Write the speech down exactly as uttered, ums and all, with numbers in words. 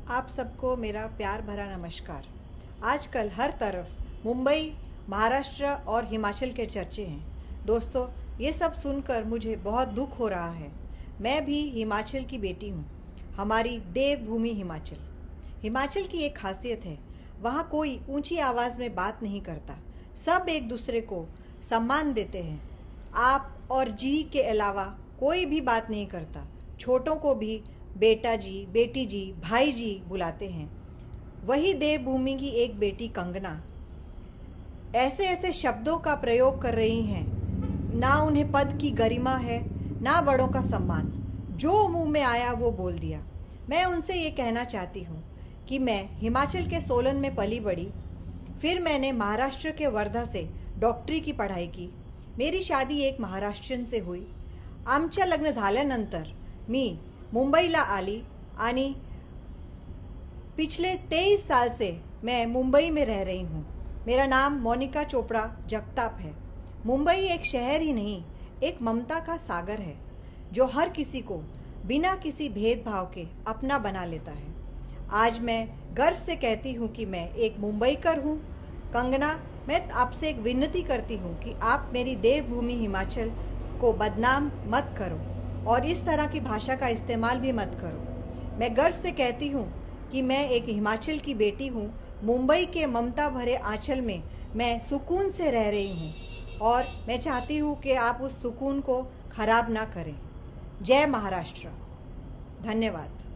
आप सबको मेरा प्यार भरा नमस्कार। आजकल हर तरफ मुंबई, महाराष्ट्र और हिमाचल के चर्चे हैं। दोस्तों, ये सब सुनकर मुझे बहुत दुख हो रहा है। मैं भी हिमाचल की बेटी हूँ। हमारी देवभूमि हिमाचल। हिमाचल की एक खासियत है, वहाँ कोई ऊंची आवाज़ में बात नहीं करता। सब एक दूसरे को सम्मान देते हैं। आप और जी के अलावा कोई भी बात नहीं करता। छोटों को भी बेटा जी, बेटी जी, भाई जी बुलाते हैं। वही देवभूमि की एक बेटी कंगना ऐसे ऐसे शब्दों का प्रयोग कर रही हैं, ना उन्हें पद की गरिमा है, ना बड़ों का सम्मान। जो मुंह में आया वो बोल दिया। मैं उनसे ये कहना चाहती हूँ कि मैं हिमाचल के सोलन में पली बड़ी, फिर मैंने महाराष्ट्र के वर्धा से डॉक्टरी की पढ़ाई की। मेरी शादी एक महाराष्ट्रीयन से हुई। आमच्या लग्न झाल्यानंतर मी मुंबईला आली आणि पिछले तेईस साल से मैं मुंबई में रह रही हूँ। मेरा नाम मोनिका चोपड़ा जगताप है। मुंबई एक शहर ही नहीं, एक ममता का सागर है जो हर किसी को बिना किसी भेदभाव के अपना बना लेता है। आज मैं गर्व से कहती हूँ कि मैं एक मुंबईकर हूँ। कंगना, मैं आपसे एक विनती करती हूँ कि आप मेरी देवभूमि हिमाचल को बदनाम मत करो और इस तरह की भाषा का इस्तेमाल भी मत करो। मैं गर्व से कहती हूँ कि मैं एक हिमाचल की बेटी हूँ। मुंबई के ममता भरे आंचल में मैं सुकून से रह रही हूँ और मैं चाहती हूँ कि आप उस सुकून को खराब ना करें। जय महाराष्ट्र। धन्यवाद।